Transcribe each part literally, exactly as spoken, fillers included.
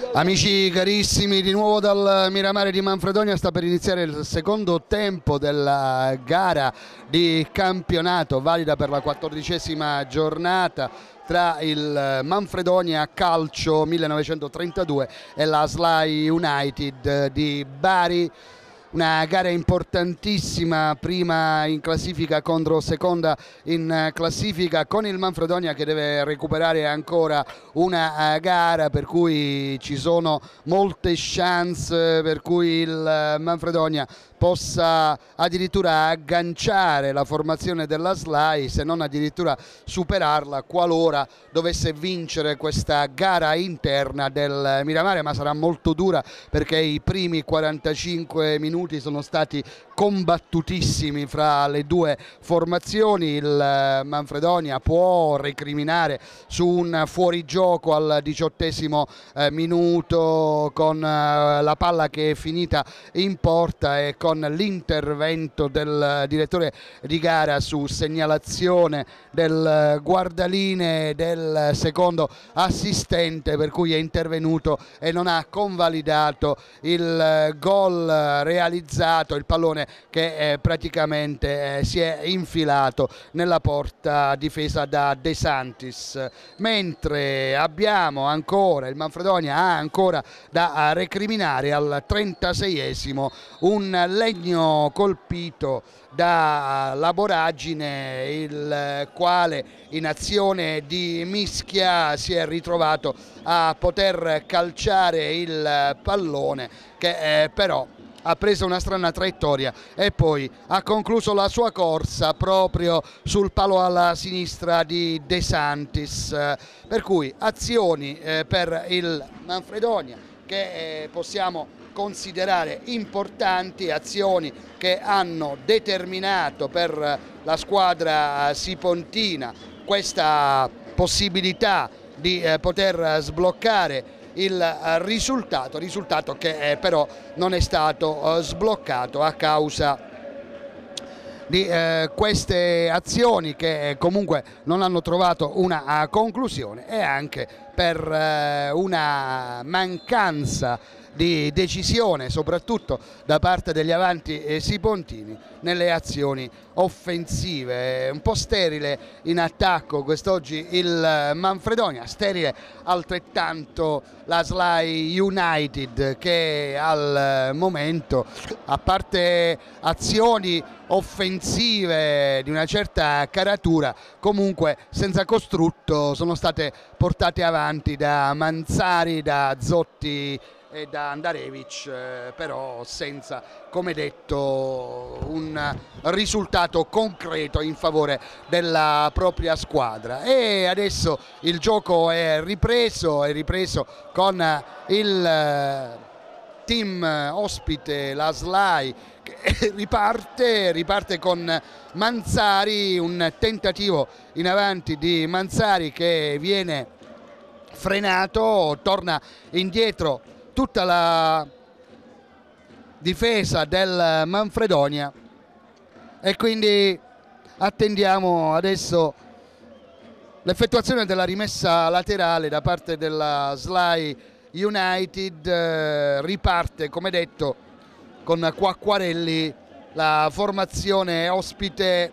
Amici carissimi, di nuovo dal Miramare di Manfredonia sta per iniziare il secondo tempo della gara di campionato valida per la quattordicesima giornata tra il Manfredonia Calcio millenovecentotrentadue e la Sly United di Bari. Una gara importantissima, prima in classifica contro seconda in classifica, con il Manfredonia che deve recuperare ancora una gara, per cui ci sono molte chance per cui il Manfredonia possa addirittura agganciare la formazione della Sly, se non addirittura superarla qualora dovesse vincere questa gara interna del Miramare, ma sarà molto dura perché i primi quarantacinque minuti sono stati combattutissimi fra le due formazioni. Il Manfredonia può recriminare su un fuorigioco al diciottesimo eh, minuto con eh, la palla che è finita in porta e con l'intervento del direttore di gara su segnalazione del guardaline del secondo assistente, per cui è intervenuto e non ha convalidato il gol realizzato, il pallone che eh, praticamente eh, si è infilato nella porta difesa da De Santis, mentre abbiamo ancora, il Manfredonia ha ancora da recriminare al trentaseiesimo un legno colpito dalla voragine, il quale in azione di mischia si è ritrovato a poter calciare il pallone che eh, però ha preso una strana traiettoria e poi ha concluso la sua corsa proprio sul palo alla sinistra di De Santis, per cui azioni eh, per il Manfredonia che eh, possiamo considerare importanti, azioni che hanno determinato per la squadra sipontina questa possibilità di eh, poter sbloccare il risultato, risultato che eh, però non è stato eh, sbloccato a causa di eh, queste azioni che eh, comunque non hanno trovato una uh, conclusione, e anche per eh, una mancanza di decisione soprattutto da parte degli avanti eh, sipontini nelle azioni offensive. Un po' sterile in attacco quest'oggi il Manfredonia, sterile altrettanto la Sly United, che al momento, a parte azioni offensive di una certa caratura, comunque senza costrutto sono state portate avanti da Manzari, da Zotti e da Andarevic, eh, però senza, come detto, un risultato concreto in favore della propria squadra. E adesso il gioco è ripreso, è ripreso con il team ospite, la Sly, che riparte, riparte con Manzari, un tentativo in avanti di Manzari che viene frenato, torna indietro tutta la difesa del Manfredonia e quindi attendiamo adesso l'effettuazione della rimessa laterale da parte della Sly United. Eh, riparte, come detto, con Quacquarelli la formazione ospite,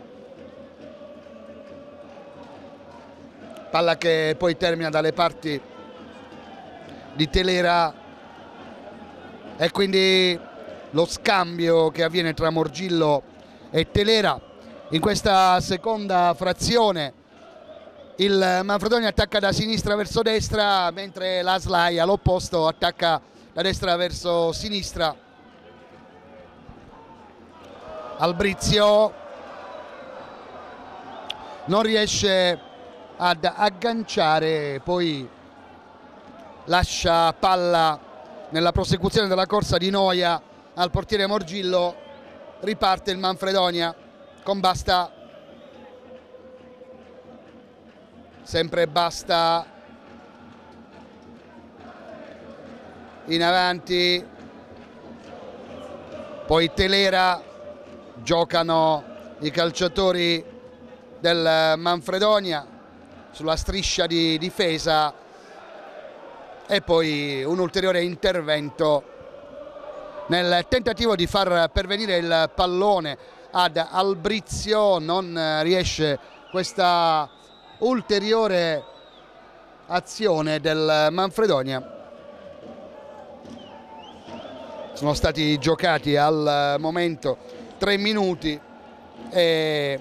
palla che poi termina dalle parti di Telera, e quindi lo scambio che avviene tra Morgillo e Telera. In questa seconda frazione il Manfredonia attacca da sinistra verso destra, mentre la Sly all'opposto attacca da destra verso sinistra. Albrizio non riesce ad agganciare, poi lascia palla nella prosecuzione della corsa di Noia al portiere Morgillo. Riparte il Manfredonia con Basta, sempre Basta in avanti, poi Telera, giocano i calciatori del Manfredonia sulla striscia di difesa e poi un ulteriore intervento nel tentativo di far pervenire il pallone ad Albrizio. Non riesce questa ulteriore azione del Manfredonia. Sono stati giocati al momento tre minuti e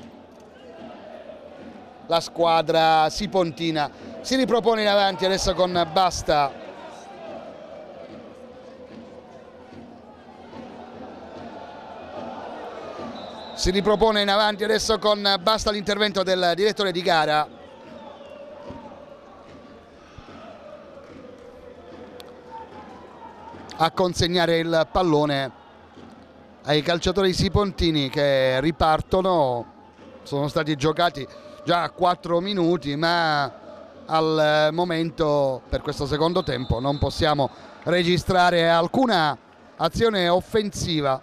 la squadra sipontina si ripropone in avanti adesso con Basta. Si ripropone in avanti adesso con Basta l'intervento del direttore di gara. A consegnare il pallone ai calciatori sipontini che ripartono. Sono stati giocati già quattro minuti, ma al momento per questo secondo tempo non possiamo registrare alcuna azione offensiva.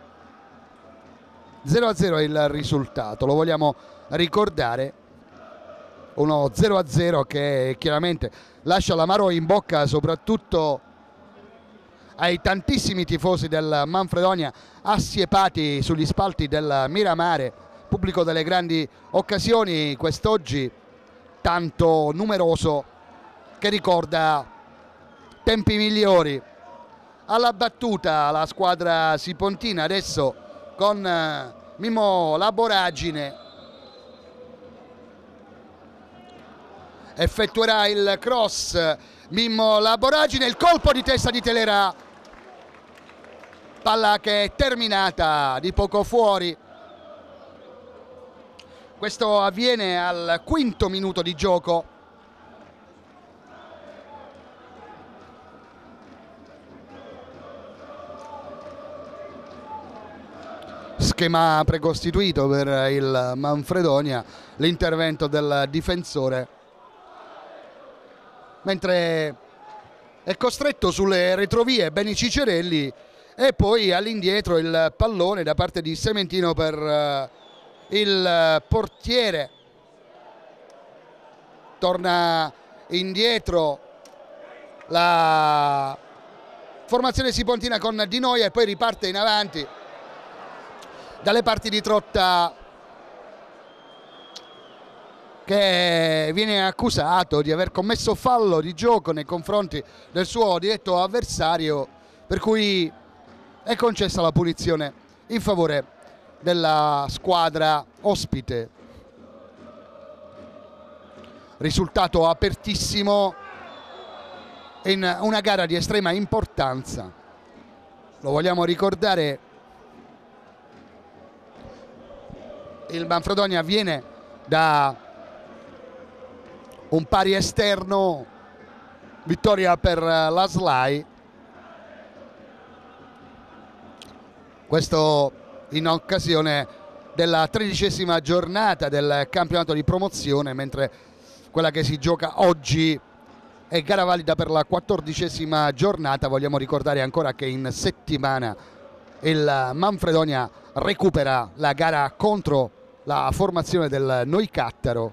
zero a zero è il risultato, lo vogliamo ricordare, uno zero a zero che chiaramente lascia l'amaro in bocca soprattutto ai tantissimi tifosi del Manfredonia assiepati sugli spalti del Miramare, pubblico delle grandi occasioni, quest'oggi tanto numeroso che ricorda tempi migliori. Alla battuta la squadra sipontina adesso con Mimmo Laboragine effettuerà il cross. Mimmo Laboragine, il colpo di testa di Telera, palla che è terminata di poco fuori. Questo avviene al quinto minuto di gioco. Schema precostituito per il Manfredonia, l'intervento del difensore, mentre è costretto sulle retrovie Beni Cicerelli e poi all'indietro il pallone da parte di Sementino per uh, il portiere. Torna indietro la formazione sipontina con Di Noia e poi riparte in avanti dalle parti di Trotta, che viene accusato di aver commesso fallo di gioco nei confronti del suo diretto avversario, per cui è concessa la punizione in favore della squadra ospite. Risultato apertissimo in una gara di estrema importanza, lo vogliamo ricordare. Il Manfredonia viene da un pari esterno, vittoria per la S L A I, questo in occasione della tredicesima giornata del campionato di promozione, mentre quella che si gioca oggi è gara valida per la quattordicesima giornata. Vogliamo ricordare ancora che in settimana il Manfredonia recupera la gara contro la formazione del Noicattaro,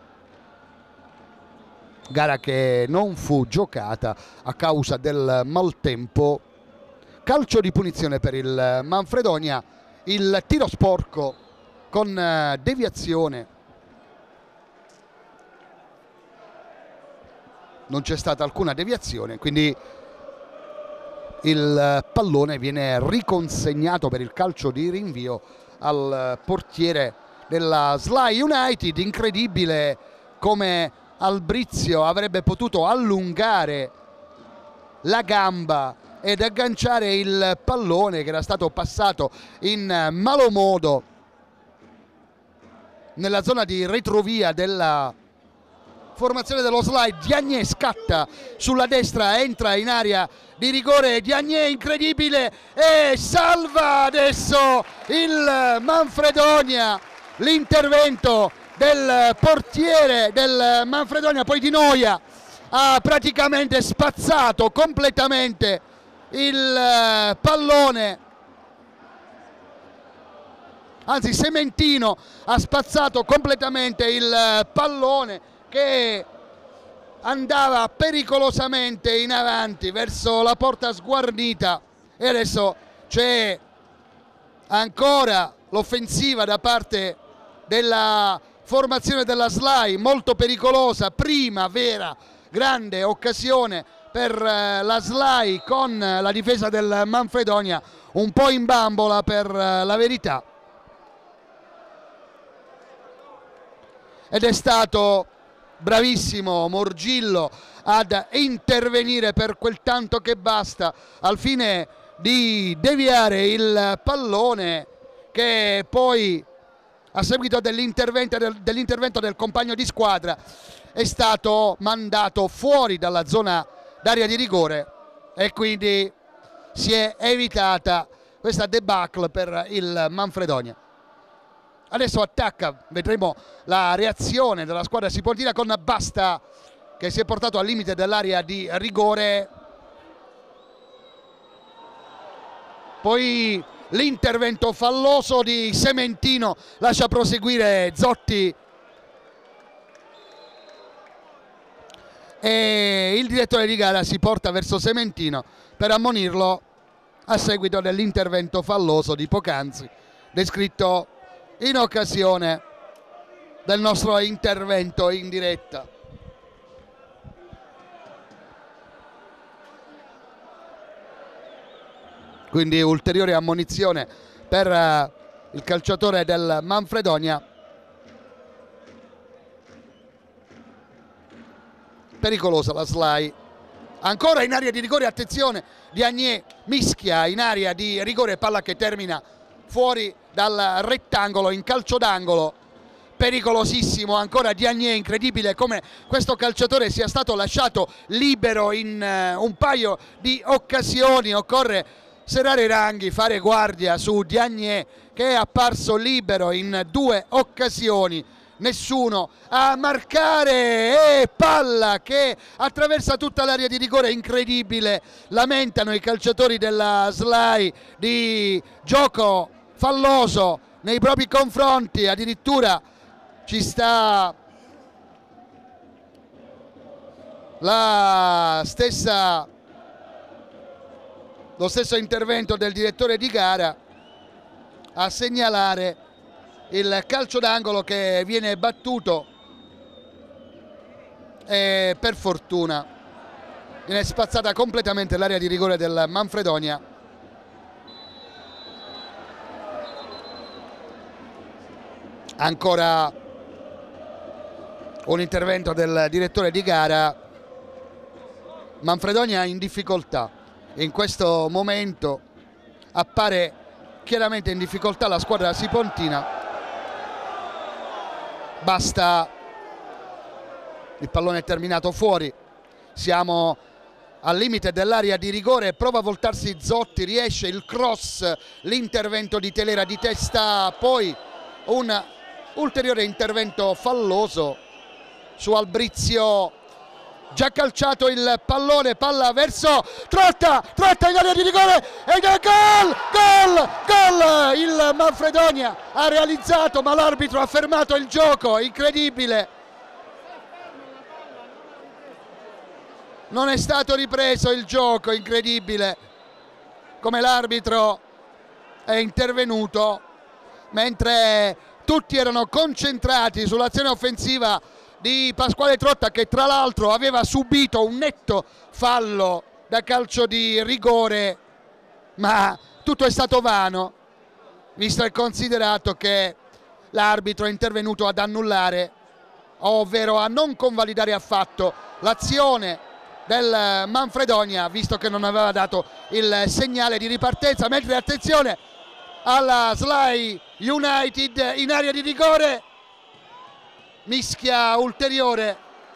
gara che non fu giocata a causa del maltempo. Calcio di punizione per il Manfredonia, il tiro sporco con deviazione. Non c'è stata alcuna deviazione, quindi il pallone viene riconsegnato per il calcio di rinvio al portiere della S L A I United. Incredibile come Albrizio avrebbe potuto allungare la gamba ed agganciare il pallone che era stato passato in malo modo nella zona di retrovia della formazione dello S L A I. Diagne scatta sulla destra, entra in area di rigore. Diagne, incredibile, e salva adesso il Manfredonia. L'intervento del portiere del Manfredonia, poi Di Noia ha praticamente spazzato completamente il pallone, anzi Sementino ha spazzato completamente il pallone che andava pericolosamente in avanti verso la porta sguarnita, e adesso c'è ancora l'offensiva da parte della formazione della S L A I, molto pericolosa. Prima vera grande occasione per la S L A I con la difesa del Manfredonia un po' in bambola, per la verità, ed è stato bravissimo Morgillo ad intervenire per quel tanto che basta al fine di deviare il pallone, che poi, a seguito dell'intervento del, dell'intervento del compagno di squadra, è stato mandato fuori dalla zona d'area di rigore, e quindi si è evitata questa debacle per il Manfredonia. Adesso attacca, vedremo la reazione della squadra sipontina con Basta, che si è portato al limite dell'area di rigore. Poi l'intervento falloso di Sementino lascia proseguire Zotti, e il direttore di gara si porta verso Sementino per ammonirlo a seguito dell'intervento falloso di poc'anzi, descritto in occasione del nostro intervento in diretta. Quindi ulteriore ammonizione per uh, il calciatore del Manfredonia. Pericolosa la S L A I. Ancora in area di rigore, attenzione, Diagné mischia in area di rigore, palla che termina fuori dal rettangolo in calcio d'angolo. Pericolosissimo ancora Diagné, incredibile come questo calciatore sia stato lasciato libero in uh, un paio di occasioni. Occorre serrare i ranghi, fare guardia su Diagné, che è apparso libero in due occasioni, nessuno a marcare, e palla che attraversa tutta l'area di rigore. Incredibile, lamentano i calciatori della S L A I di gioco falloso nei propri confronti. Addirittura ci sta la stessa lo stesso intervento del direttore di gara a segnalare il calcio d'angolo che viene battuto, e per fortuna viene spazzata completamente l'area di rigore del Manfredonia. Ancora un intervento del direttore di gara. Manfredonia in difficoltà. In questo momento appare chiaramente in difficoltà la squadra sipontina. Basta, il pallone è terminato fuori, siamo al limite dell'area di rigore, prova a voltarsi Zotti, riesce il cross, l'intervento di Telera di testa, poi un ulteriore intervento falloso su Albrizio. Già calciato il pallone, palla verso Trotta, Trotta in area di rigore, e gol, gol, gol! Il Manfredonia ha realizzato, ma l'arbitro ha fermato il gioco, incredibile. Non è stato ripreso il gioco, incredibile come l'arbitro è intervenuto mentre tutti erano concentrati sull'azione offensiva di Pasquale Trotta, che tra l'altro aveva subito un netto fallo da calcio di rigore, ma tutto è stato vano, visto e considerato che l'arbitro è intervenuto ad annullare, ovvero a non convalidare affatto l'azione del Manfredonia, visto che non aveva dato il segnale di ripartenza. Mentre attenzione alla S L A I United in area di rigore, mischia ulteriore.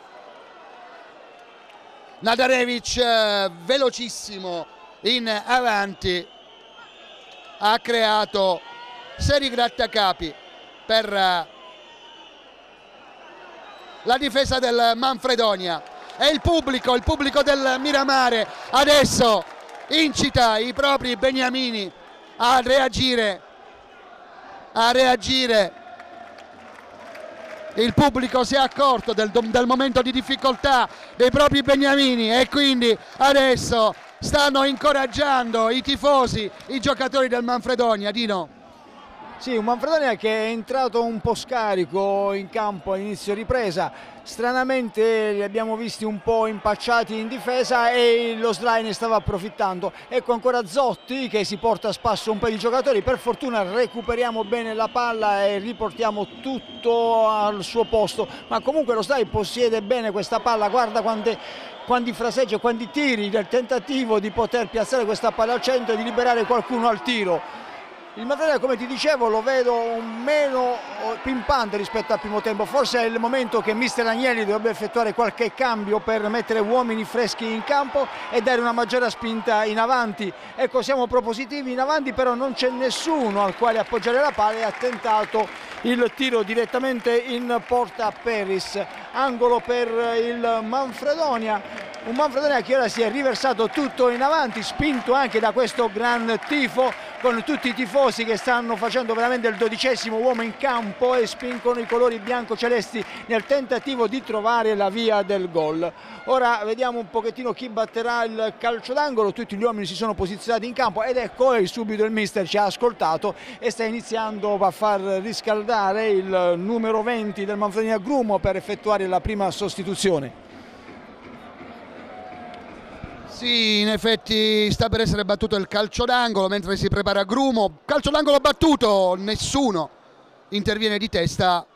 Nadarevic eh, velocissimo in avanti, ha creato seri grattacapi per eh, la difesa del Manfredonia, e il pubblico, il pubblico del Miramare adesso incita i propri beniamini a reagire, a reagire il pubblico si è accorto del, del momento di difficoltà dei propri beniamini e quindi adesso stanno incoraggiando i tifosi, i giocatori del Manfredonia. Dino. Sì, un Manfredonia che è entrato un po' scarico in campo all'inizio ripresa, stranamente li abbiamo visti un po' impacciati in difesa e lo S L A I ne stava approfittando. Ecco ancora Zotti che si porta a spasso un paio di giocatori, per fortuna recuperiamo bene la palla e riportiamo tutto al suo posto, ma comunque lo S L A I possiede bene questa palla, guarda quante... quanti fraseggi e quanti tiri nel tentativo di poter piazzare questa palla al centro e di liberare qualcuno al tiro. Il Manfredonia, come ti dicevo, lo vedo meno pimpante rispetto al primo tempo, forse è il momento che mister Agnelli dovrebbe effettuare qualche cambio per mettere uomini freschi in campo e dare una maggiore spinta in avanti. Ecco, siamo propositivi in avanti, però non c'è nessuno al quale appoggiare la palla e ha tentato il tiro direttamente in porta Peris, angolo per il Manfredonia. Un Manfredonia che ora si è riversato tutto in avanti, spinto anche da questo gran tifo, con tutti i tifosi che stanno facendo veramente il dodicesimo uomo in campo e spingono i colori bianco-celesti nel tentativo di trovare la via del gol. Ora vediamo un pochettino chi batterà il calcio d'angolo, tutti gli uomini si sono posizionati in campo ed ecco subito il mister ci ha ascoltato e sta iniziando a far riscaldare il numero venti del Manfredonia Grumo per effettuare la prima sostituzione. Sì, in effetti sta per essere battuto il calcio d'angolo mentre si prepara Grumo. Calcio d'angolo battuto, nessuno interviene di testa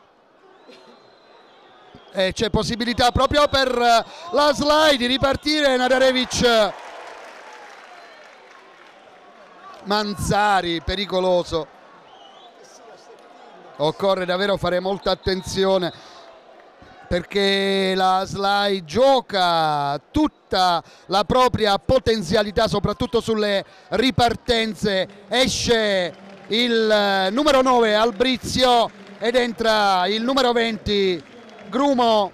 e c'è possibilità proprio per la S L A I di ripartire. Nadarevic, Manzari, pericoloso. Occorre davvero fare molta attenzione perché la S L A I gioca tutta la propria potenzialità, soprattutto sulle ripartenze. Esce il numero nove Albrizio ed entra il numero venti Grumo.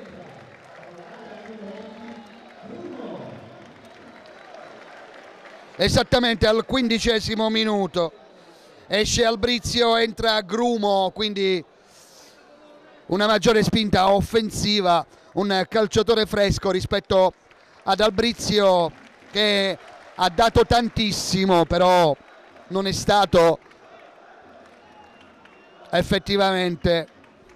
Esattamente al quindicesimo minuto esce Albrizio, entra Grumo, quindi una maggiore spinta offensiva, un calciatore fresco rispetto ad Albrizio che ha dato tantissimo, però non è stato effettivamente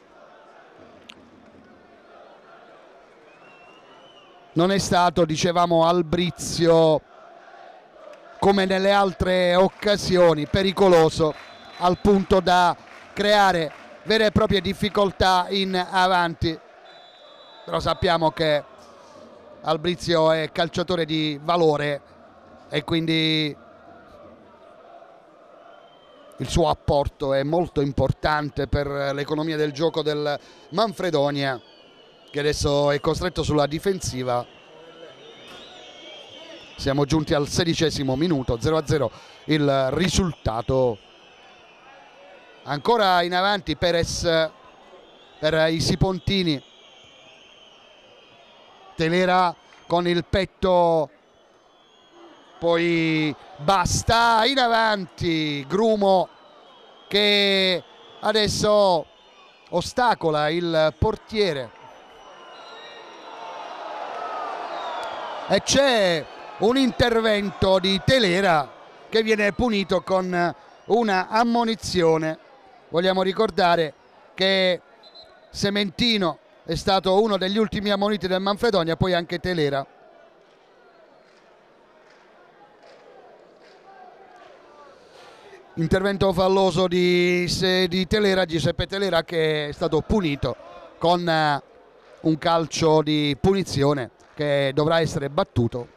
non è stato, dicevamo, Albrizio come nelle altre occasioni pericoloso al punto da creare vere e proprie difficoltà in avanti, però sappiamo che Albrizio è calciatore di valore e quindi il suo apporto è molto importante per l'economia del gioco del Manfredonia, che adesso è costretto sulla difensiva. Siamo giunti al sedicesimo minuto, zero a zero il risultato. Ancora in avanti Perez per i Sipontini, Telera con il petto, poi basta, in avanti Grumo che adesso ostacola il portiere e c'è un intervento di Telera che viene punito con una ammonizione. Vogliamo ricordare che Sementino è stato uno degli ultimi ammoniti del Manfredonia, poi anche Telera. Intervento falloso di, di Telera, Giuseppe Telera, che è stato punito con un calcio di punizione che dovrà essere battuto.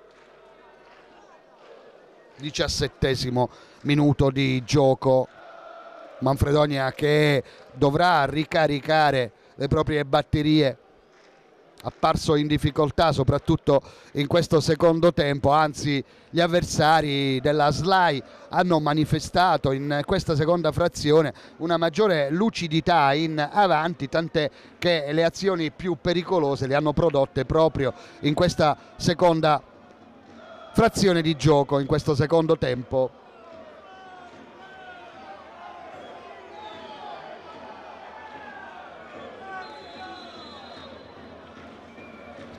diciassettesimo minuto di gioco. Manfredonia che dovrà ricaricare le proprie batterie, apparso in difficoltà soprattutto in questo secondo tempo, anzi gli avversari della S L A I hanno manifestato in questa seconda frazione una maggiore lucidità in avanti, tant'è che le azioni più pericolose le hanno prodotte proprio in questa seconda frazione di gioco, in questo secondo tempo.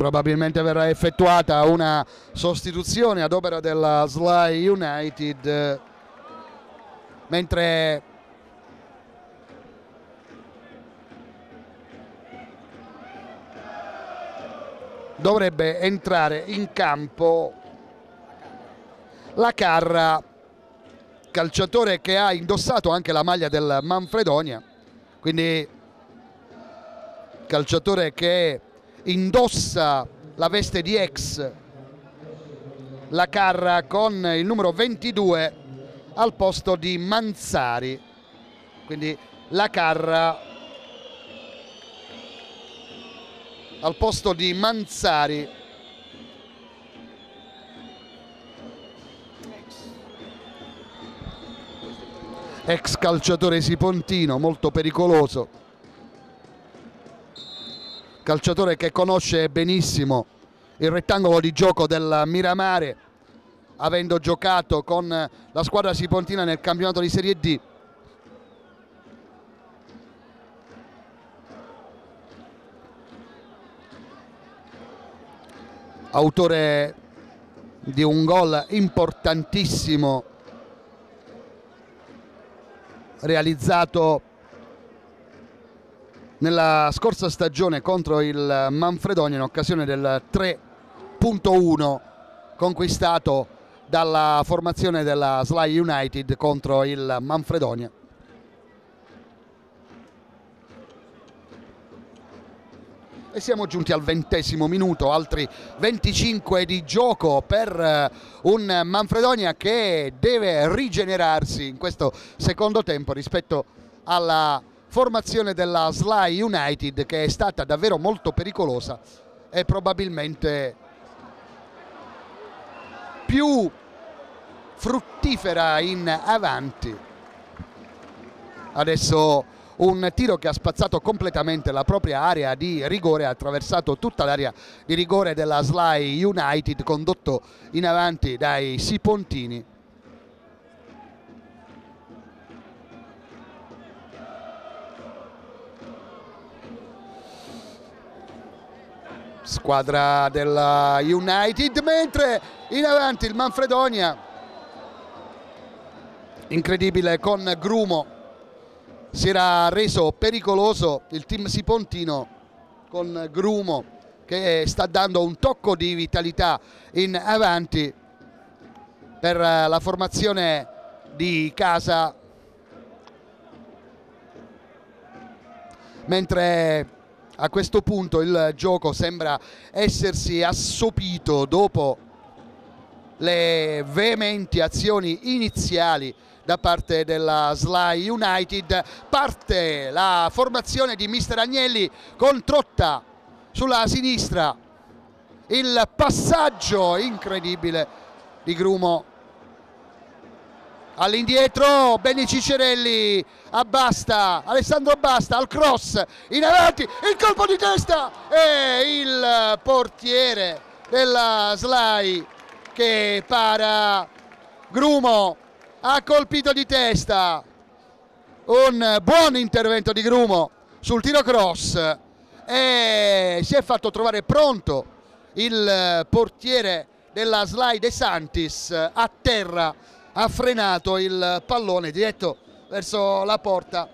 Probabilmente verrà effettuata una sostituzione ad opera della Sly United, mentre dovrebbe entrare in campo la Carra, calciatore che ha indossato anche la maglia del Manfredonia, quindi calciatore che indossa la veste di ex, la Carra, con il numero ventidue al posto di Manzari. Quindi la Carra al posto di Manzari. Ex calciatore sipontino, molto pericoloso, calciatore che conosce benissimo il rettangolo di gioco del Miramare, avendo giocato con la squadra sipontina nel campionato di Serie D. Autore di un gol importantissimo realizzato nella scorsa stagione contro il Manfredonia in occasione del tre punto uno conquistato dalla formazione della Sly United contro il Manfredonia. E siamo giunti al ventesimo minuto, altri venticinque di gioco per un Manfredonia che deve rigenerarsi in questo secondo tempo rispetto alla formazione della Sly United, che è stata davvero molto pericolosa e probabilmente più fruttifera in avanti. Adesso un tiro che ha spazzato completamente la propria area di rigore, ha attraversato tutta l'area di rigore della Sly United, condotto in avanti dai sipontini. Squadra della United, mentre in avanti il Manfredonia, incredibile, con Grumo si era reso pericoloso il team sipontino, con Grumo che sta dando un tocco di vitalità in avanti per la formazione di casa, mentre a questo punto il gioco sembra essersi assopito dopo le veementi azioni iniziali da parte della Sly United. Parte la formazione di mister Agnelli con Trotta sulla sinistra, il passaggio incredibile di Grumo all'indietro, Benny Ciccerelli, Abbasta, Alessandro Abbasta al cross, in avanti, il colpo di testa e il portiere della Sly che para. Grumo ha colpito di testa, un buon intervento di Grumo sul tiro cross e si è fatto trovare pronto il portiere della Sly De Santis a terra, ha frenato il pallone diretto verso la porta.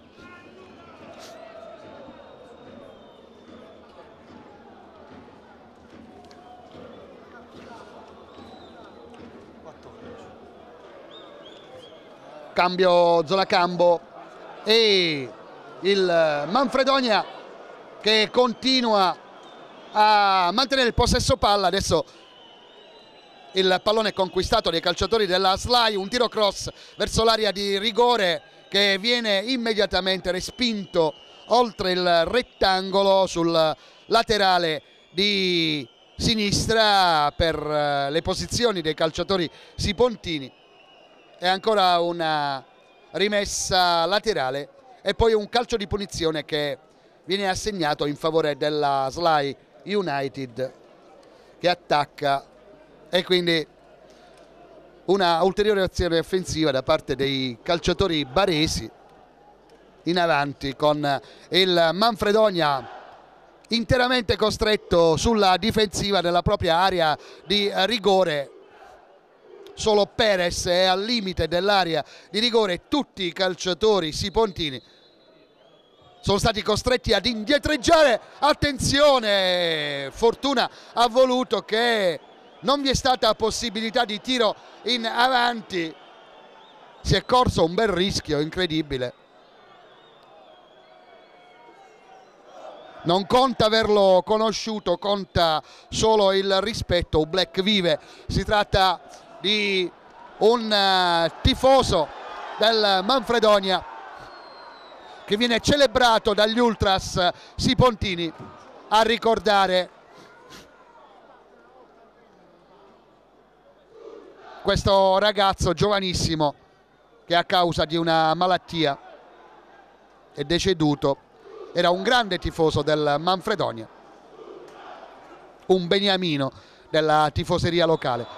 Cambio zona campo e il Manfredonia che continua a mantenere il possesso palla. Adesso il pallone conquistato dai calciatori della Sly, un tiro cross verso l'area di rigore che viene immediatamente respinto oltre il rettangolo sul laterale di sinistra per le posizioni dei calciatori sipontini. E ancora una rimessa laterale e poi un calcio di punizione che viene assegnato in favore della Sly United, che attacca, e quindi una ulteriore azione offensiva da parte dei calciatori baresi in avanti, con il Manfredonia interamente costretto sulla difensiva della propria area di rigore. Solo Perez è al limite dell'area di rigore, tutti i calciatori sipontini sono stati costretti ad indietreggiare. Attenzione, fortuna ha voluto che non vi è stata possibilità di tiro in avanti, si è corso un bel rischio incredibile. Non conta averlo conosciuto, conta solo il rispetto. Black vive, si tratta di un uh, tifoso del Manfredonia che viene celebrato dagli ultras sipontini a ricordare questo ragazzo giovanissimo che a causa di una malattia è deceduto. Era un grande tifoso del Manfredonia, un beniamino della tifoseria locale.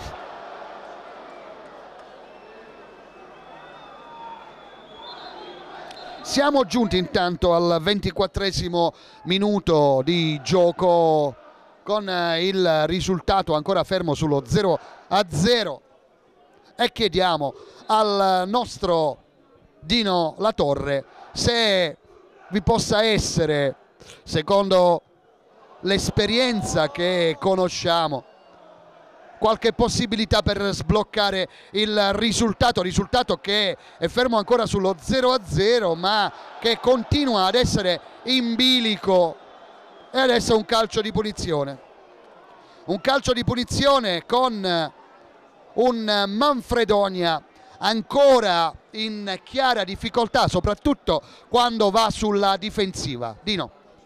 Siamo giunti intanto al ventiquattresimo minuto di gioco con il risultato ancora fermo sullo zero a zero e chiediamo al nostro Dino Latorre se vi possa essere, secondo l'esperienza che conosciamo, qualche possibilità per sbloccare il risultato, risultato che è fermo ancora sullo zero a zero ma che continua ad essere in bilico. E adesso un calcio di punizione, un calcio di punizione con un Manfredonia ancora in chiara difficoltà, soprattutto quando va sulla difensiva. Dino.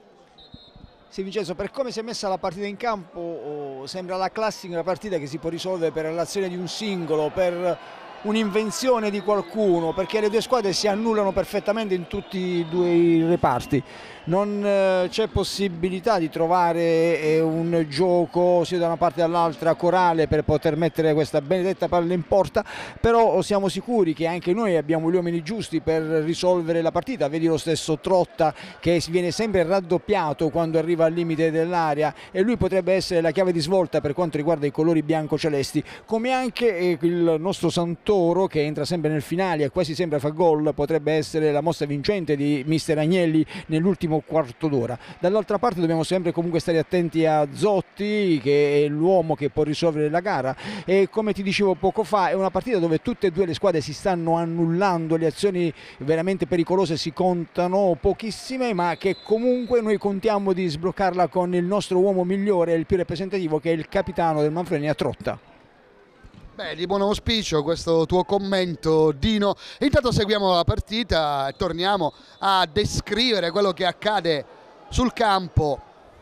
Sì, Vincenzo, per come si è messa la partita in campo oh, sembra la classica partita che si può risolvere per l'azione di un singolo, per un'invenzione di qualcuno, perché le due squadre si annullano perfettamente in tutti e due i reparti. Non eh, c'è possibilità di trovare eh, un gioco sia da una parte che dall'altra corale per poter mettere questa benedetta palla in porta, però siamo sicuri che anche noi abbiamo gli uomini giusti per risolvere la partita. Vedi lo stesso Trotta che viene sempre raddoppiato quando arriva al limite dell'area e lui potrebbe essere la chiave di svolta per quanto riguarda i colori bianco-celesti, come anche eh, il nostro Santoro che entra sempre nel finale e quasi sempre fa gol, potrebbe essere la mossa vincente di mister Agnelli nell'ultimo quarto d'ora. Dall'altra parte dobbiamo sempre comunque stare attenti a Zotti, che è l'uomo che può risolvere la gara, e come ti dicevo poco fa è una partita dove tutte e due le squadre si stanno annullando, le azioni veramente pericolose si contano pochissime, ma che comunque noi contiamo di sbloccarla con il nostro uomo migliore e il più rappresentativo, che è il capitano del Manfredonia, Trotta. Beh, di buon auspicio questo tuo commento, Dino. Intanto seguiamo la partita e torniamo a descrivere quello che accade sul campo.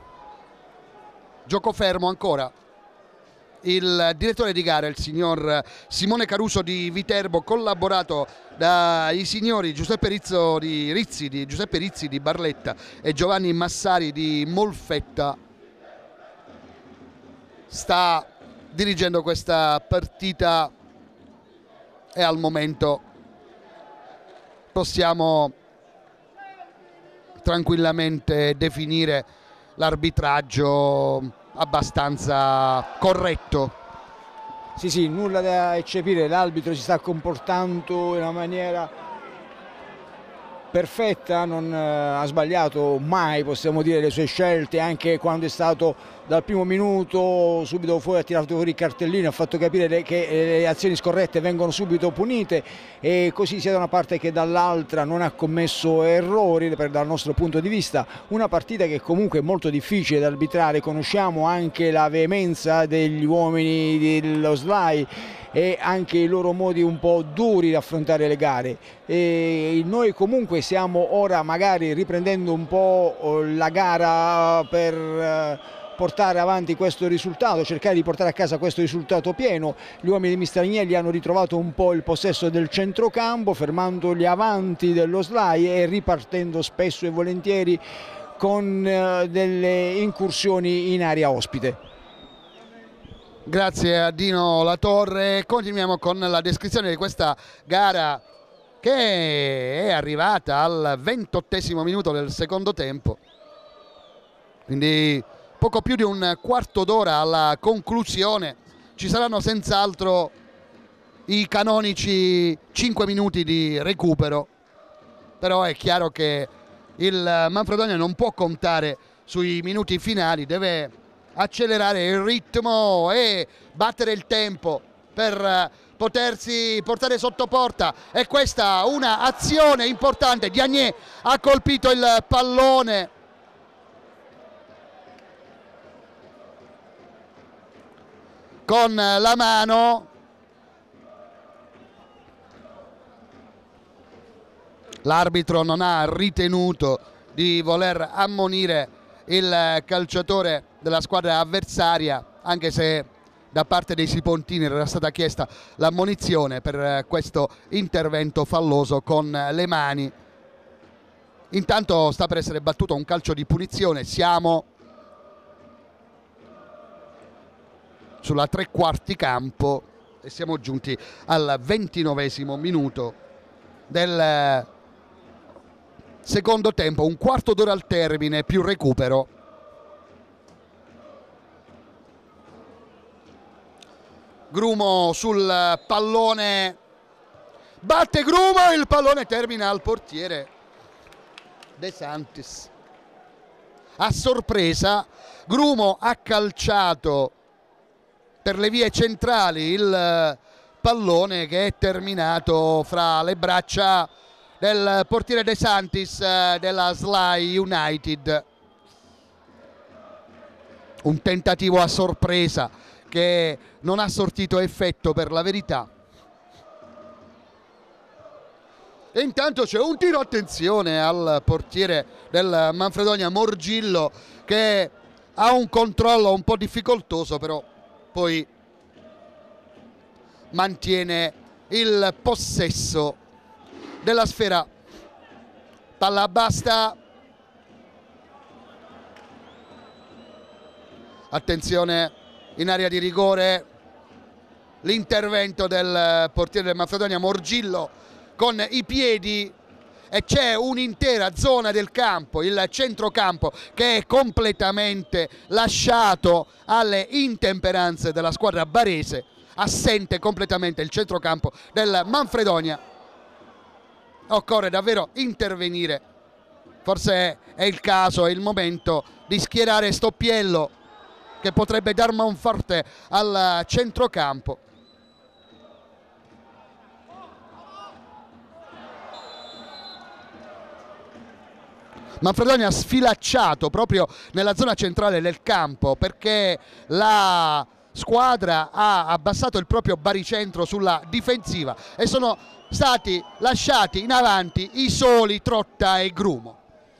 Gioco fermo ancora. Il direttore di gara, il signor Simone Caruso di Viterbo, collaborato dai signori Giuseppe Rizzo di Rizzi, di Giuseppe Rizzi di Barletta e Giovanni Massari di Molfetta, sta dirigendo questa partita e al momento possiamo tranquillamente definire l'arbitraggio abbastanza corretto. Sì, sì, nulla da eccepire, l'arbitro si sta comportando in una maniera perfetta, non ha sbagliato mai, possiamo dire, le sue scelte, anche quando è stato dal primo minuto subito fuori, ha tirato fuori il cartellino, ha fatto capire che le azioni scorrette vengono subito punite, e così sia da una parte che dall'altra non ha commesso errori dal nostro punto di vista. Una partita che comunque è molto difficile da arbitrare, conosciamo anche la veemenza degli uomini dello S L A I e anche i loro modi un po' duri di affrontare le gare, e noi comunque stiamo ora magari riprendendo un po' la gara per portare avanti questo risultato, cercare di portare a casa questo risultato pieno. Gli uomini di mister Agnelli hanno ritrovato un po' il possesso del centrocampo, fermando gli avanti dello S L A I e ripartendo spesso e volentieri con delle incursioni in area ospite. Grazie a Dino Latorre. Continuiamo con la descrizione di questa gara che è arrivata al ventottesimo minuto del secondo tempo. quindi poco più di un quarto d'ora alla conclusione. Ci saranno senz'altro i canonici cinque minuti di recupero, però è chiaro che il Manfredonia non può contare sui minuti finali, deve accelerare il ritmo e battere il tempo per potersi portare sotto porta. E questa una azione importante. Diagne ha colpito il pallone con la mano, l'arbitro non ha ritenuto di voler ammonire il calciatore della squadra avversaria, anche se da parte dei sipontini era stata chiesta l'ammonizione per questo intervento falloso con le mani. Intanto sta per essere battuto un calcio di punizione, siamo sulla tre quarti campo e siamo giunti al ventinovesimo minuto del secondo tempo, un quarto d'ora al termine più recupero. Grumo sul pallone, batte Grumo, il pallone termina al portiere De Santis. A sorpresa Grumo ha calciato per le vie centrali il pallone che è terminato fra le braccia del portiere De Santis della Sly United. Un tentativo a sorpresa che non ha sortito effetto, per la verità. E intanto c'è un tiro, attenzione al portiere del Manfredonia Morgillo, che ha un controllo un po' difficoltoso, però poi mantiene il possesso della sfera. Palla basta, attenzione in area di rigore, l'intervento del portiere del Manfredonia Morgillo con i piedi, e c'è un'intera zona del campo, il centrocampo, che è completamente lasciato alle intemperanze della squadra barese. Assente completamente il centrocampo del Manfredonia. Occorre davvero intervenire, forse è il caso, è il momento di schierare Stoppiello, che potrebbe dar manforte al centrocampo. Manfredonia sfilacciato proprio nella zona centrale del campo, perché la squadra ha abbassato il proprio baricentro sulla difensiva e sono stati lasciati in avanti i soli Trotta e Grumo.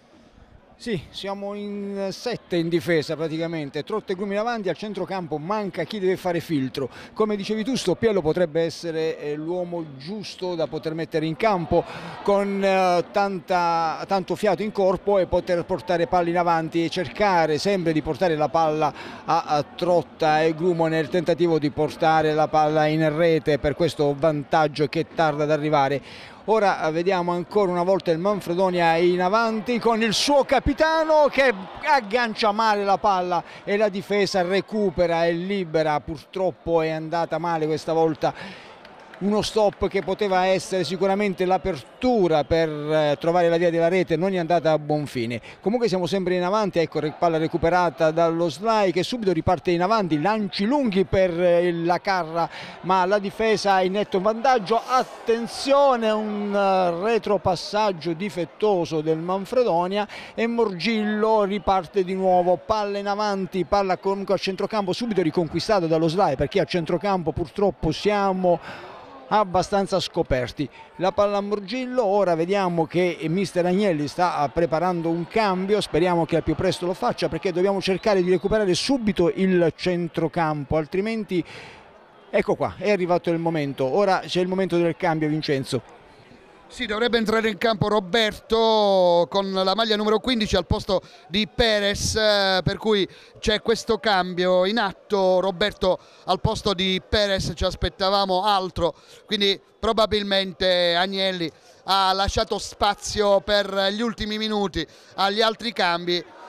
Sì, siamo in sette in difesa praticamente, Trotta e Grumo in avanti, al centrocampo manca chi deve fare filtro. Come dicevi tu, Stoppiello potrebbe essere eh, l'uomo giusto da poter mettere in campo con eh, tanta, tanto fiato in corpo e poter portare palla in avanti e cercare sempre di portare la palla a, a Trotta e Grumo nel tentativo di portare la palla in rete per questo vantaggio che tarda ad arrivare. Ora vediamo ancora una volta il Manfredonia in avanti con il suo capitano che aggancia male la palla e la difesa recupera e libera. Purtroppo è andata male questa volta. Uno stop che poteva essere sicuramente l'apertura per eh, trovare la via della rete, non è andata a buon fine. Comunque siamo sempre in avanti, ecco palla recuperata dallo Sly che subito riparte in avanti, lanci lunghi per eh, la Carra, ma la difesa in netto vantaggio. Attenzione, un uh, retropassaggio difettoso del Manfredonia e Morgillo riparte di nuovo, palla in avanti, palla comunque a centrocampo subito riconquistata dallo Sly, perché a centrocampo purtroppo siamo abbastanza scoperti. La palla a Morgillo, ora vediamo che mister Agnelli sta preparando un cambio, speriamo che al più presto lo faccia, perché dobbiamo cercare di recuperare subito il centrocampo, altrimenti ecco qua, è arrivato il momento. Ora c'è il momento del cambio, Vincenzo. Sì, dovrebbe entrare in campo Roberto con la maglia numero quindici al posto di Perez, per cui c'è questo cambio in atto. Roberto al posto di Perez, ci aspettavamo altro, quindi probabilmente Agnelli ha lasciato spazio per gli ultimi minuti agli altri cambi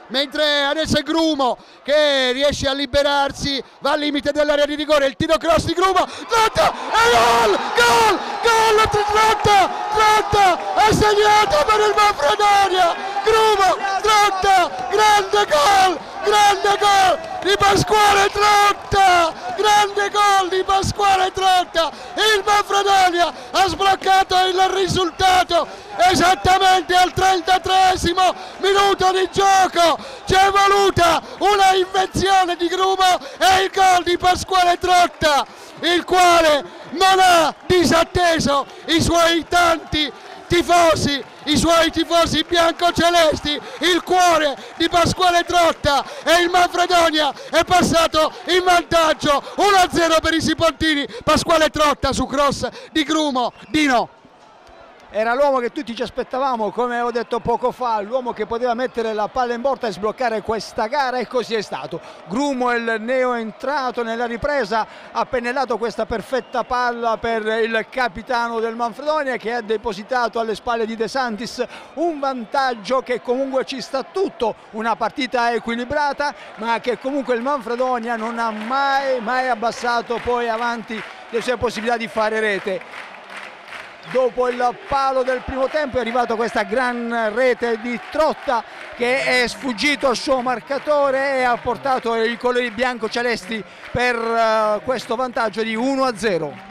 mentre adesso è Grumo che riesce a liberarsi, va al limite dell'area di rigore, il tiro cross di Grumo, Trotta e gol, gol, gol, Trotta, Trotta ha segnato per il Manfredonia, Grumo, Trotta, grande gol, grande gol di Pasquale Trotta, grande gol di Pasquale Trotta, il Manfredonia ha sbloccato il risultato esattamente al trentatreesimo minuto di gioco, c'è voluta una invenzione di Grumo e il gol di Pasquale Trotta, il quale non ha disatteso i suoi tanti tifosi, i suoi tifosi biancocelesti, il cuore di Pasquale Trotta, e il Manfredonia è passato in vantaggio uno a zero per i Sipontini. Pasquale Trotta su cross di Grumo. Dino. Era l'uomo che tutti ci aspettavamo, come ho detto poco fa, l'uomo che poteva mettere la palla in porta e sbloccare questa gara, e così è stato. Grumo, il neo entrato nella ripresa, ha pennellato questa perfetta palla per il capitano del Manfredonia, che ha depositato alle spalle di De Santis un vantaggio che comunque ci sta tutto, una partita equilibrata, ma che comunque il Manfredonia non ha mai, mai abbassato poi avanti le sue possibilità di fare rete. Dopo il palo del primo tempo è arrivata questa gran rete di Trotta, che è sfuggito al suo marcatore e ha portato i colori bianco-celesti per uh, questo vantaggio di uno a zero.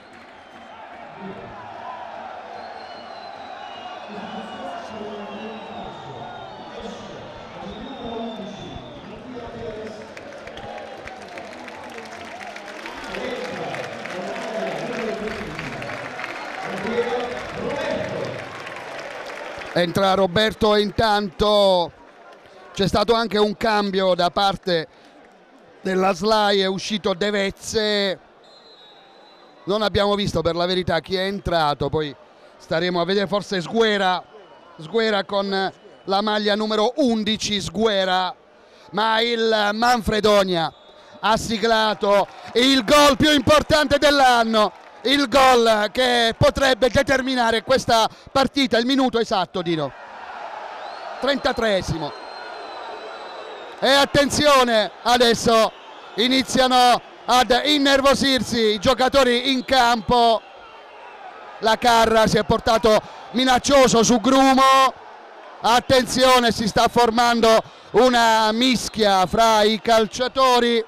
Entra Roberto e intanto c'è stato anche un cambio da parte della S L A I, è uscito De Vezze, non abbiamo visto per la verità chi è entrato, poi staremo a vedere, forse Sguera, Sguera con la maglia numero undici, Sguera, ma il Manfredonia ha siglato il gol più importante dell'anno, il gol che potrebbe determinare questa partita. Il minuto esatto, Dino, trentatreesimo, e attenzione, adesso iniziano ad innervosirsi i giocatori in campo. La Carra si è portato minaccioso su Grumo, attenzione, si sta formando una mischia fra i calciatori.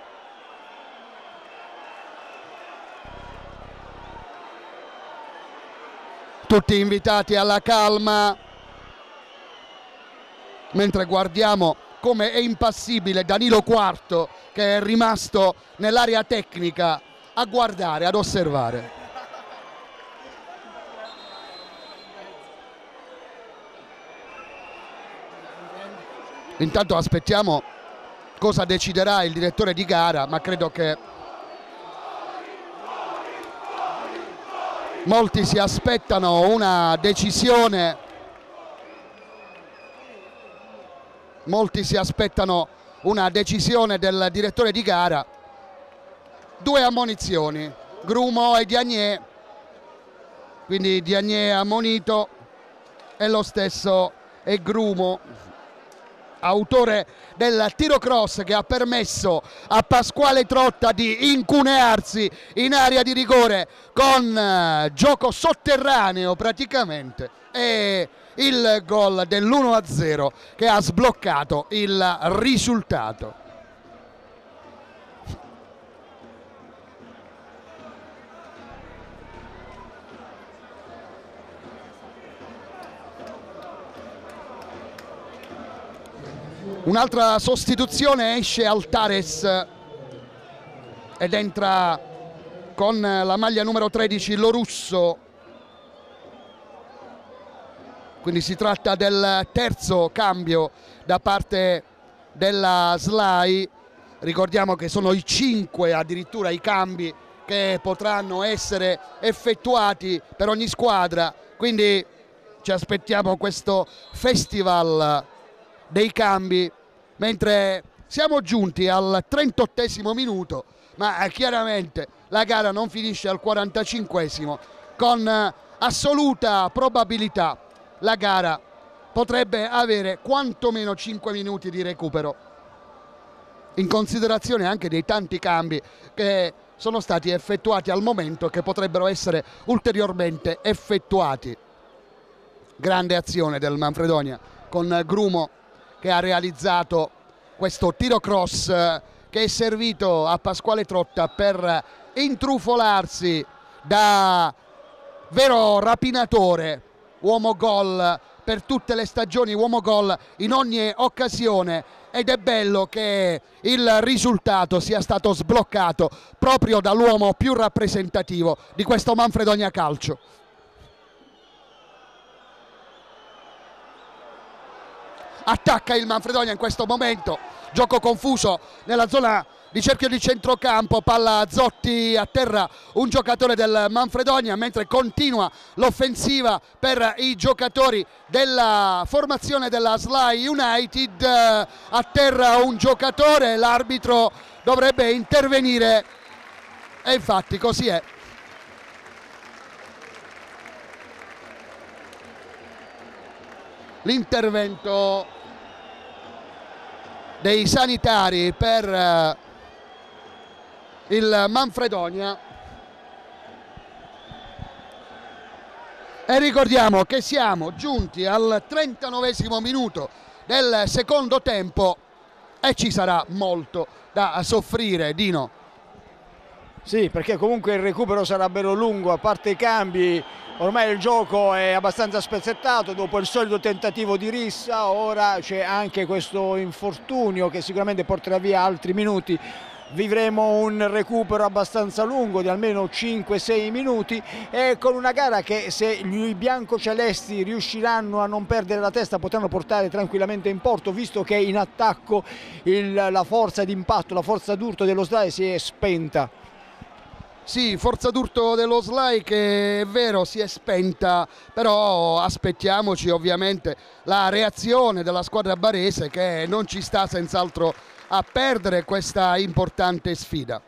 Tutti invitati alla calma, mentre guardiamo come è impassibile Danilo Quarto, che è rimasto nell'area tecnica a guardare, ad osservare. Intanto aspettiamo cosa deciderà il direttore di gara, ma credo che molti si aspettano una decisione, molti si aspettano una decisione del direttore di gara. Due ammonizioni, Grumo e Diagne, quindi Diagne ammonito e lo stesso è Grumo, autore del tiro cross che ha permesso a Pasquale Trotta di incunearsi in area di rigore con uh, gioco sotterraneo praticamente, e il gol dell'uno a zero che ha sbloccato il risultato. Un'altra sostituzione, esce Altares ed entra con la maglia numero tredici Lorusso, quindi si tratta del terzo cambio da parte della S L A I. Ricordiamo che sono i cinque addirittura i cambi che potranno essere effettuati per ogni squadra, quindi ci aspettiamo questo festival dei cambi, mentre siamo giunti al trentottesimo minuto, ma chiaramente la gara non finisce al quarantacinquesimo. Con assoluta probabilità la gara potrebbe avere quantomeno cinque minuti di recupero, in considerazione anche dei tanti cambi che sono stati effettuati al momento e che potrebbero essere ulteriormente effettuati. Grande azione del Manfredonia con Grumo che ha realizzato questo tiro cross che è servito a Pasquale Trotta per intrufolarsi da vero rapinatore, uomo gol per tutte le stagioni, uomo gol in ogni occasione, ed è bello che il risultato sia stato sbloccato proprio dall'uomo più rappresentativo di questo Manfredonia Calcio. Attacca il Manfredonia in questo momento, gioco confuso nella zona di cerchio di centrocampo, palla Zotti a terra, un giocatore del Manfredonia, mentre continua l'offensiva per i giocatori della formazione della Sly United. A terra un giocatore, l'arbitro dovrebbe intervenire e infatti così è. L'intervento dei sanitari per il Manfredonia, e ricordiamo che siamo giunti al trentanovesimo minuto del secondo tempo e ci sarà molto da soffrire, Dino. Sì, perché comunque il recupero sarà bello lungo, a parte i cambi. Ormai il gioco è abbastanza spezzettato dopo il solito tentativo di rissa, ora c'è anche questo infortunio che sicuramente porterà via altri minuti. Vivremo un recupero abbastanza lungo di almeno cinque sei minuti e con una gara che, se i biancocelesti riusciranno a non perdere la testa, potranno portare tranquillamente in porto, visto che in attacco il, la forza d'impatto, la forza d'urto dello Sly si è spenta. Sì, forza d'urto dello Sly che è vero si è spenta, però aspettiamoci ovviamente la reazione della squadra barese, che non ci sta senz'altro a perdere questa importante sfida.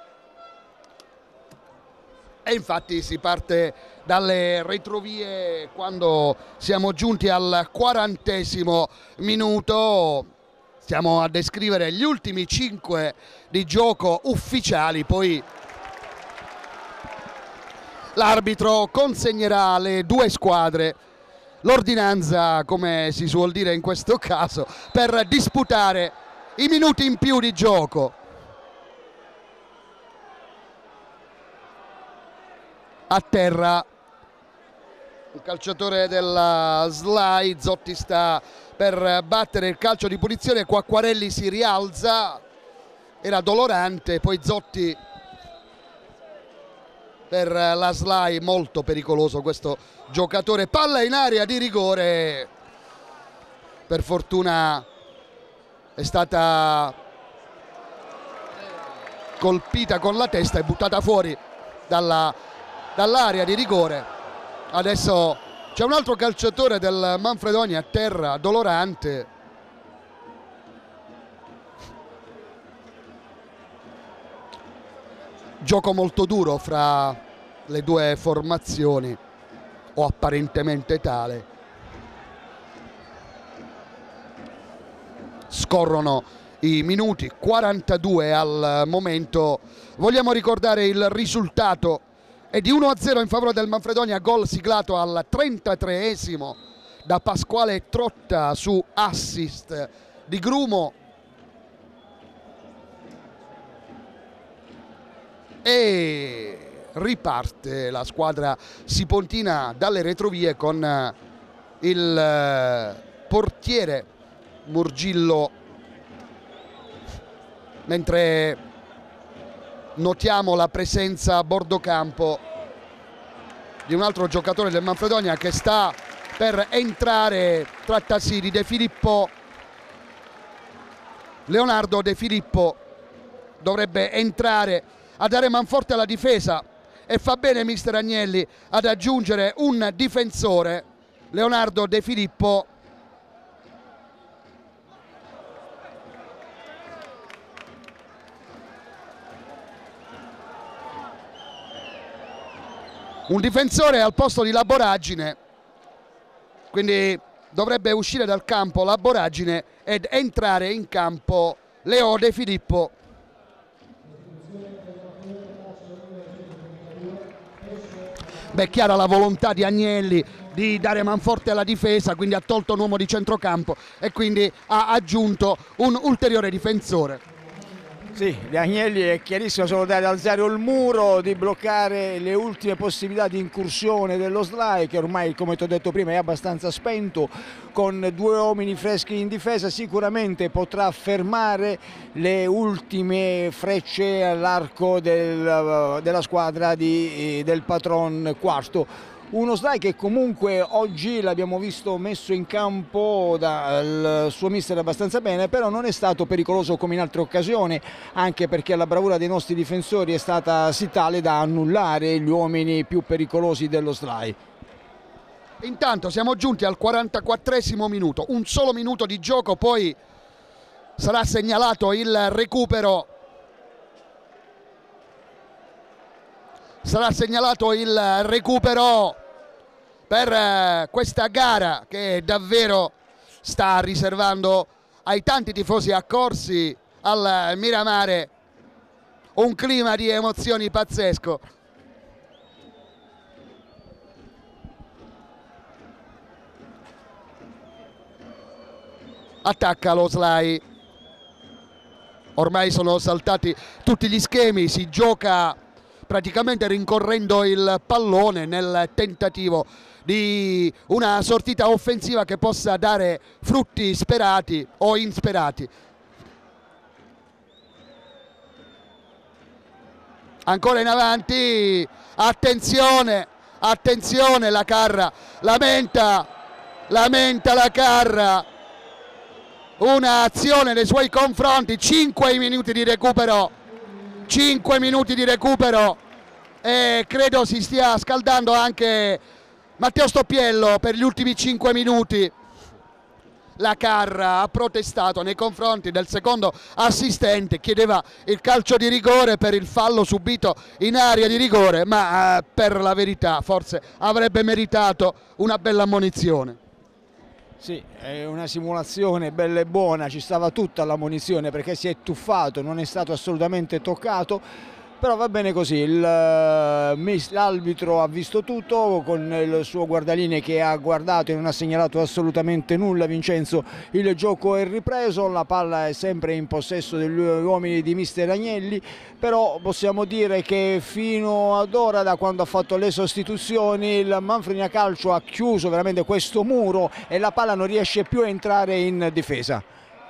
E infatti si parte dalle retrovie quando siamo giunti al quarantesimo minuto. Stiamo a descrivere gli ultimi cinque di gioco ufficiali, poi l'arbitro consegnerà alle due squadre l'ordinanza, come si suol dire in questo caso, per disputare i minuti in più di gioco. A terra il calciatore della Sly, Zotti sta per battere il calcio di punizione, Quacquarelli si rialza, era dolorante, poi Zotti per la Sly, molto pericoloso questo giocatore, palla in area di rigore, per fortuna è stata colpita con la testa e buttata fuori dalla, dall'area di rigore. Adesso c'è un altro calciatore del Manfredonia a terra, dolorante. Gioco molto duro fra le due formazioni, o apparentemente tale. Scorrono i minuti, quarantadue al momento. Vogliamo ricordare il risultato è di uno a zero in favore del Manfredonia, gol siglato al trentatreesimo da Pasquale Trotta su assist di Grumo. E riparte la squadra sipontina dalle retrovie con il portiere Murgillo, mentre notiamo la presenza a bordo campo di un altro giocatore del Manfredonia che sta per entrare. Trattasi di De Filippo, Leonardo De Filippo dovrebbe entrare a dare manforte alla difesa, e fa bene mister Agnelli ad aggiungere un difensore, Leonardo De Filippo. Un difensore al posto di Laboragine, quindi dovrebbe uscire dal campo la Boragine ed entrare in campo Leo De Filippo. Beh, chiara la volontà di Agnelli di dare manforte alla difesa, quindi ha tolto un uomo di centrocampo e quindi ha aggiunto un ulteriore difensore. Sì, di Agnelli è chiarissimo, solo da alzare il muro, di bloccare le ultime possibilità di incursione dello S L A I, che ormai, come ti ho detto prima, è abbastanza spento. Con due uomini freschi in difesa sicuramente potrà fermare le ultime frecce all'arco del, della squadra di, del patron Quarto. Uno S L A I che comunque oggi l'abbiamo visto messo in campo dal suo mister abbastanza bene, però non è stato pericoloso come in altre occasioni, anche perché la bravura dei nostri difensori è stata sì tale da annullare gli uomini più pericolosi dello S L A I. Intanto siamo giunti al quarantaquattresimo minuto, un solo minuto di gioco, poi sarà segnalato il recupero. Sarà segnalato il recupero per questa gara che davvero sta riservando ai tanti tifosi accorsi al Miramare un clima di emozioni pazzesco. Attacca lo S L A I. Ormai sono saltati tutti gli schemi, si gioca praticamente rincorrendo il pallone nel tentativo di una sortita offensiva che possa dare frutti sperati o insperati. Ancora in avanti, attenzione, attenzione, la Carra lamenta, lamenta la Carra, un'azione nei suoi confronti, cinque minuti di recupero. cinque minuti di recupero e credo si stia scaldando anche Matteo Stoppiello per gli ultimi cinque minuti. La Carra ha protestato nei confronti del secondo assistente, chiedeva il calcio di rigore per il fallo subito in area di rigore, ma eh, per la verità forse avrebbe meritato una bella ammonizione. Sì, è una simulazione bella e buona, ci stava tutta l'ammonizione perché si è tuffato, non è stato assolutamente toccato, però va bene così. L'arbitro ha visto tutto con il suo guardalinee che ha guardato e non ha segnalato assolutamente nulla. Vincenzo, il gioco è ripreso, la palla è sempre in possesso degli uomini di mister Agnelli, però possiamo dire che fino ad ora, da quando ha fatto le sostituzioni, il Manfredonia Calcio ha chiuso veramente questo muro e la palla non riesce più a entrare in difesa.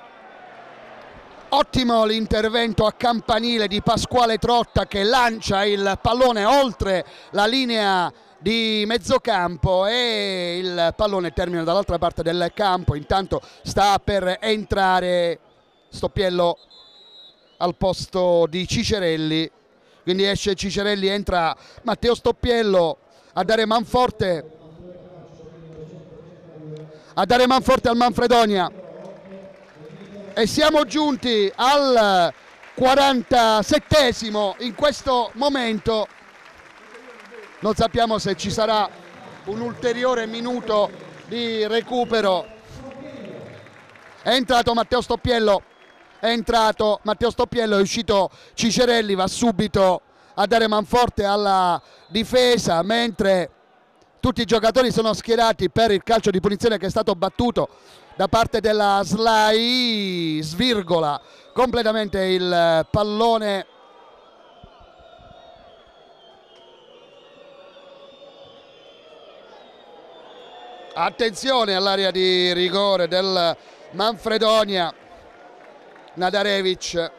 Ottimo l'intervento a campanile di Pasquale Trotta che lancia il pallone oltre la linea di mezzocampo e il pallone termina dall'altra parte del campo. Intanto sta per entrare Stoppiello al posto di Cicerelli, quindi esce Cicerelli, entra Matteo Stoppiello a dare manforte a dare manforte al Manfredonia. E siamo giunti al quarantasettesimo in questo momento. Non sappiamo se ci sarà un ulteriore minuto di recupero. È entrato Matteo Stoppiello, è entrato Matteo Stoppiello, è uscito Cicerelli, va subito a dare manforte alla difesa, mentre tutti i giocatori sono schierati per il calcio di punizione che è stato battuto da parte della S L A I. Svirgola completamente il pallone attenzione all'area di rigore del Manfredonia. Nadarevic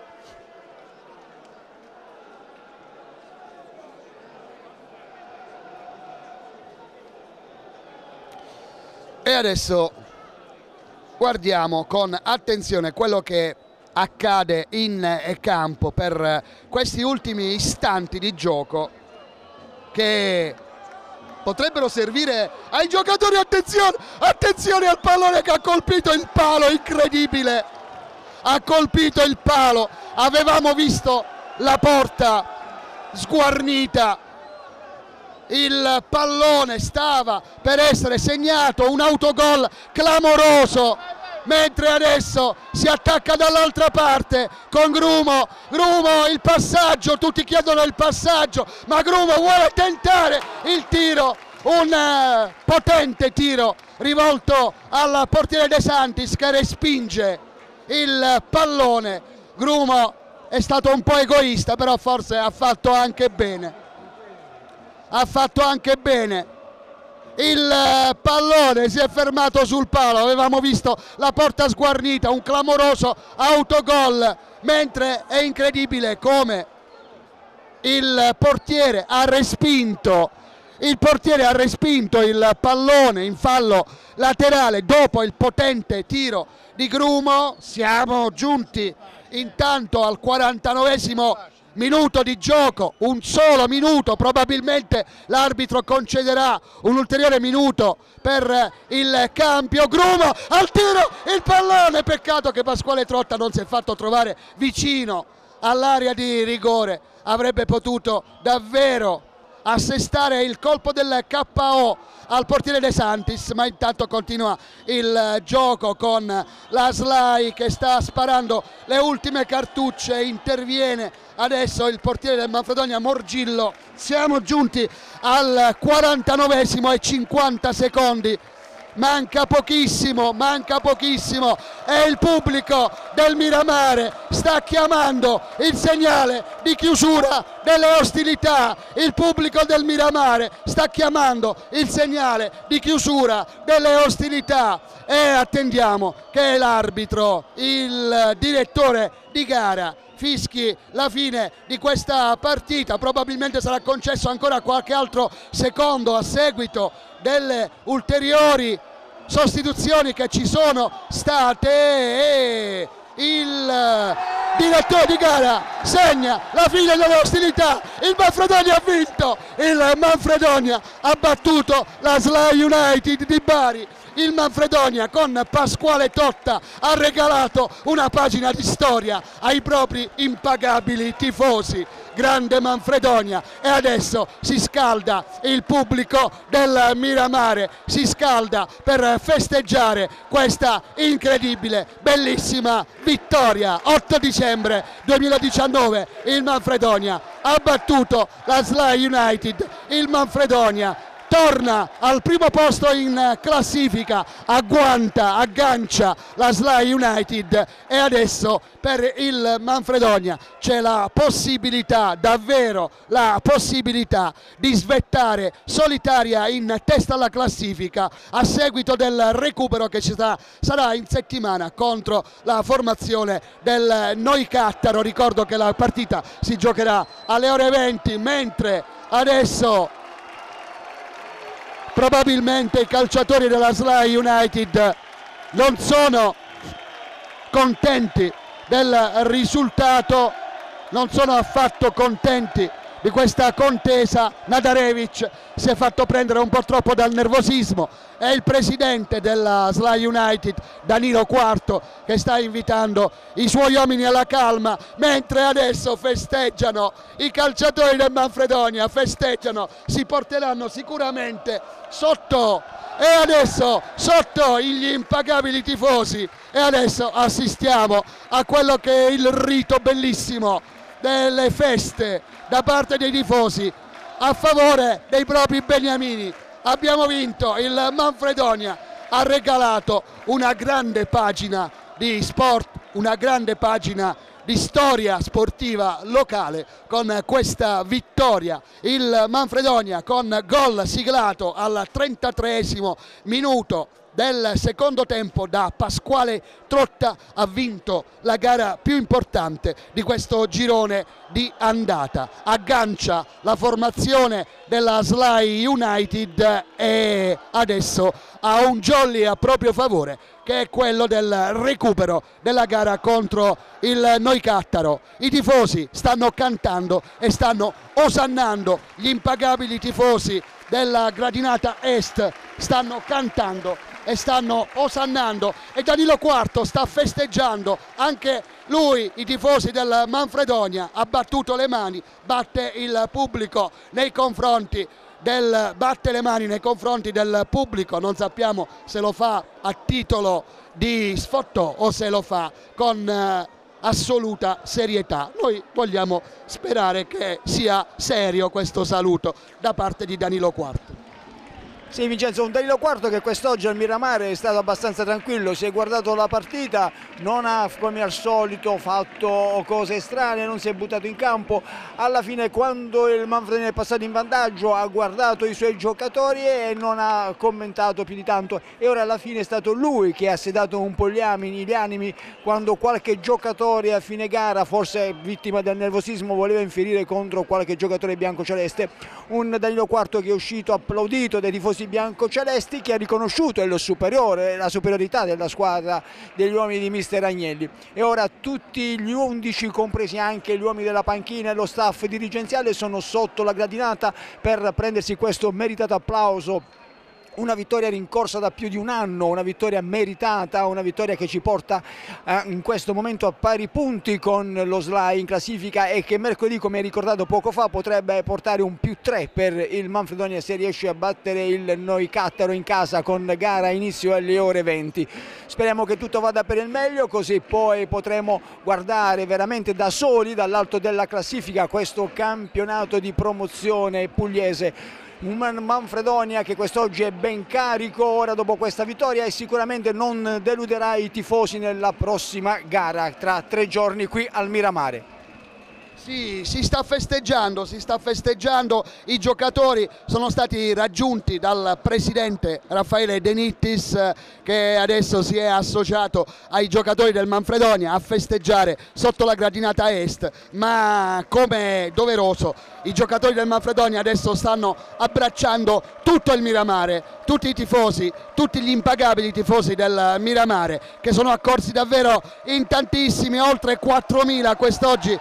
e adesso guardiamo con attenzione quello che accade in campo per questi ultimi istanti di gioco che potrebbero servire ai giocatori. Attenzione, attenzione al pallone che ha colpito il palo, incredibile, ha colpito il palo, avevamo visto la porta sguarnita il pallone stava per essere segnato, un autogol clamoroso, mentre adesso si attacca dall'altra parte con Grumo. Grumo, il passaggio, tutti chiedono il passaggio, ma Grumo vuole tentare il tiro, un uh, potente tiro rivolto al portiere De Santis che respinge il pallone. Grumo è stato un po' egoista, però forse ha fatto anche bene, ha fatto anche bene. Il pallone si è fermato sul palo, avevamo visto la porta sguarnita, un clamoroso autogol, mentre è incredibile come il portiere ha respinto il portiere ha respinto il pallone in fallo laterale dopo il potente tiro di Grumo. Siamo giunti intanto al quarantanovesimo minuto di gioco, un solo minuto, probabilmente l'arbitro concederà un ulteriore minuto per il cambio. Grumo al tiro, il pallone, peccato che Pasquale Trotta non si è fatto trovare vicino all'area di rigore, avrebbe potuto davvero assestare il colpo del K O al portiere De Santis, ma intanto continua il gioco con la Slai che sta sparando le ultime cartucce. Interviene adesso il portiere del Manfredonia Morgillo. Siamo giunti al quarantanovesimo e cinquanta secondi. Manca pochissimo, manca pochissimo e il pubblico del Miramare sta chiamando il segnale di chiusura delle ostilità. Il pubblico del Miramare sta chiamando il segnale di chiusura delle ostilità e attendiamo che l'arbitro, il direttore di gara, fischi la fine di questa partita. Probabilmente sarà concesso ancora qualche altro secondo a seguito delle ulteriori sostituzioni che ci sono state e il direttore di gara segna la fine delle ostilità. Il Manfredonia ha vinto, il Manfredonia ha battuto la Slai United di Bari. Il Manfredonia con Pasquale Trotta ha regalato una pagina di storia ai propri impagabili tifosi. Grande Manfredonia, e adesso si scalda il pubblico del Miramare, si scalda per festeggiare questa incredibile, bellissima vittoria. otto dicembre duemiladiciannove il Manfredonia ha battuto la Slai United. Il Manfredonia torna al primo posto in classifica, agguanta, aggancia la Slai United e adesso per il Manfredonia c'è la possibilità, davvero la possibilità di svettare solitaria in testa alla classifica a seguito del recupero che ci sarà, sarà in settimana contro la formazione del Noicattaro. Ricordo che la partita si giocherà alle ore venti, mentre adesso probabilmente i calciatori della Slai United non sono contenti del risultato, non sono affatto contenti di questa contesa. Nadarevic si è fatto prendere un po' troppo dal nervosismo, è il presidente della Slai United, Danilo Quarto, che sta invitando i suoi uomini alla calma, mentre adesso festeggiano i calciatori del Manfredonia, festeggiano, si porteranno sicuramente sotto e adesso sotto gli impagabili tifosi e adesso assistiamo a quello che è il rito bellissimo delle feste da parte dei tifosi a favore dei propri beniamini. Abbiamo vinto, il Manfredonia ha regalato una grande pagina di sport, una grande pagina di storia sportiva locale con questa vittoria. Il Manfredonia con gol siglato al trentatreesimo minuto del secondo tempo da Pasquale Trotta ha vinto la gara più importante di questo girone di andata. Aggancia la formazione della Slai United e adesso ha un jolly a proprio favore, che è quello del recupero della gara contro il Noicattaro. I tifosi stanno cantando e stanno osannando, gli impagabili tifosi della gradinata est stanno cantando e stanno osannando e Danilo Quarto sta festeggiando anche lui. I tifosi del Manfredonia ha battuto le mani, batte il pubblico nei confronti del batte le mani nei confronti del pubblico, non sappiamo se lo fa a titolo di sfotto o se lo fa con eh, assoluta serietà. Noi vogliamo sperare che sia serio questo saluto da parte di Danilo Quarto. Sì, Vincenzo, un Danilo Quarto che quest'oggi al Miramare è stato abbastanza tranquillo, si è guardato la partita, non ha come al solito fatto cose strane, non si è buttato in campo. Alla fine, quando il Manfredoni è passato in vantaggio, ha guardato i suoi giocatori e non ha commentato più di tanto, e ora alla fine è stato lui che ha sedato un po' gli animi, gli animi quando qualche giocatore a fine gara, forse vittima del nervosismo, voleva infierire contro qualche giocatore biancoceleste. Un Danilo Quarto che è uscito applaudito dai tifosi biancocelesti, che ha riconosciuto il superiore, la superiorità della squadra degli uomini di mister Agnelli, e ora tutti gli undici, compresi anche gli uomini della panchina e lo staff dirigenziale, sono sotto la gradinata per prendersi questo meritato applauso. Una vittoria rincorsa da più di un anno, una vittoria meritata, una vittoria che ci porta eh, in questo momento a pari punti con lo S L A in classifica, e che mercoledì, come hai ricordato poco fa, potrebbe portare un più tre per il Manfredonia se riesce a battere il Noicattaro in casa con gara a inizio alle ore venti. Speriamo che tutto vada per il meglio, così poi potremo guardare veramente da soli dall'alto della classifica questo campionato di promozione pugliese. Un Manfredonia che quest'oggi è ben carico ora dopo questa vittoria, e sicuramente non deluderà i tifosi nella prossima gara tra tre giorni qui al Miramare. Sì, si sta festeggiando, si sta festeggiando, i giocatori sono stati raggiunti dal presidente Raffaele De Nittis, che adesso si è associato ai giocatori del Manfredonia a festeggiare sotto la gradinata est, ma come doveroso i giocatori del Manfredonia adesso stanno abbracciando tutto il Miramare, tutti i tifosi, tutti gli impagabili tifosi del Miramare, che sono accorsi davvero in tantissimi, oltre quattromila quest'oggi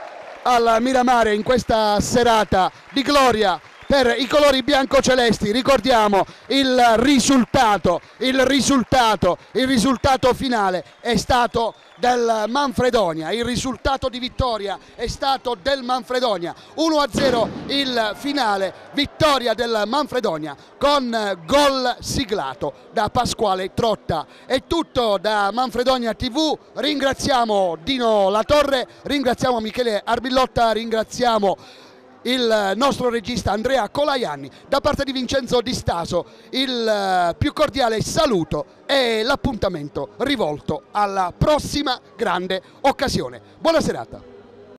al Miramare in questa serata di gloria per i colori biancocelesti. Ricordiamo il risultato, il risultato, il risultato finale è stato del Manfredonia, il risultato di vittoria è stato del Manfredonia, uno a zero il finale, vittoria del Manfredonia con gol siglato da Pasquale Trotta. È tutto da Manfredonia tivù, ringraziamo Dino Latorre, ringraziamo Michele Arbillotta, ringraziamo il nostro regista Andrea Colaianni. Da parte di Vincenzo Di Staso il più cordiale saluto e l'appuntamento rivolto alla prossima grande occasione. Buona serata.